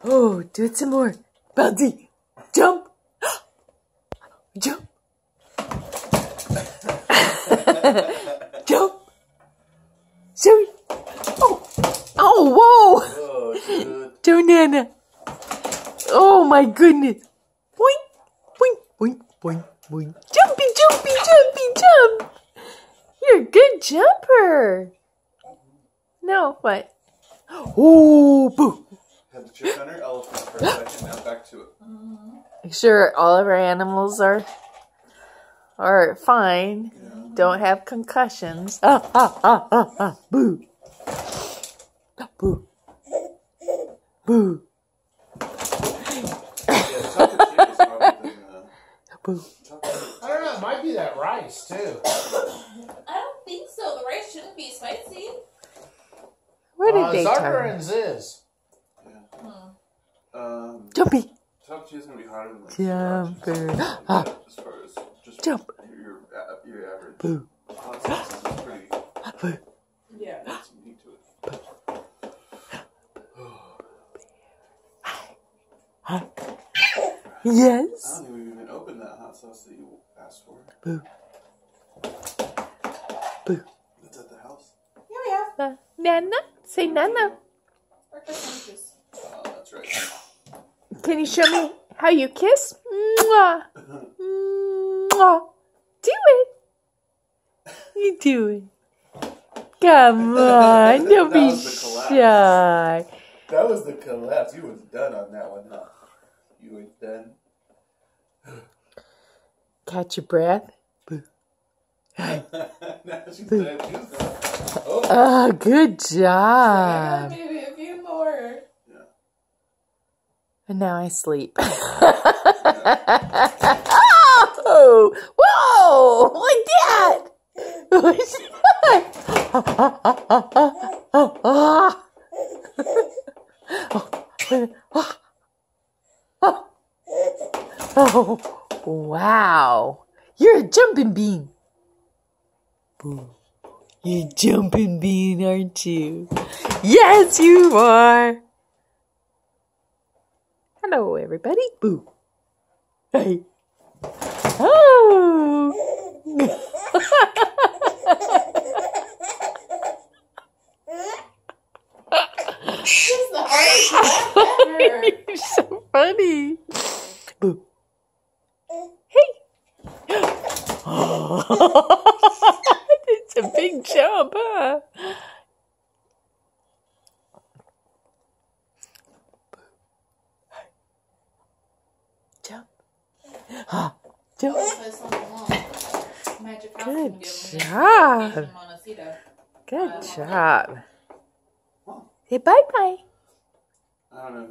Oh, do it some more. Bouncy. Jump. Jump. Jump. Sorry. Oh. Oh, whoa. Oh, dude. Donana. Oh, my goodness. Boink. Boink. Boink. Boink. Boink. Jumpy, jumpy, jumpy, jump. You're a good jumper. No, what? Oh, boo. Had the chip on her elephant for a second, now back to it. Make sure all of our animals are fine. Yeah. Don't have concussions. Boo. Boo. Boo. Yeah, chocolate chip is probably Boo. I don't know. It might be that rice too. I don't think so. The rice shouldn't be spicy. Where did they turn? Zuckerins is. Yeah. Jumpy. Chocolate chip is gonna be hotter than like Jumper. as far as just Jump. your average. Boo. Hot sauce is pretty. Boo. Yeah. Got some heat to it. Yes. I don't think we've even opened that hot sauce that you asked for. Boo. Boo. It's at the house. Yeah, we have. Nana. Say Nana. Our Christmas juice. Oh, that's right. Can you show me how you kiss? Mwah. Mwah. Do it. You do it. Come on. Don't be shy. That was the collapse. You was done on that one, huh? You was done. Catch your breath. Boo. Now she's done. She was gone. Oh. Oh, good job. Maybe a few more. Yeah. And now I sleep. Oh! Whoa! Like that! Oh, wow. You're a jumping bean. Boo. You're a jumping bean, aren't you? Yes, you are. Hello, everybody. Boo. Hey. Oh. This is the hardest laugh ever. You're so funny. Boo. Hey. It's a big jump, huh? Jump. Jump. This one alone. Magic House Good can give them job. vacation Montecito. Good job. Say bye-bye. I don't know.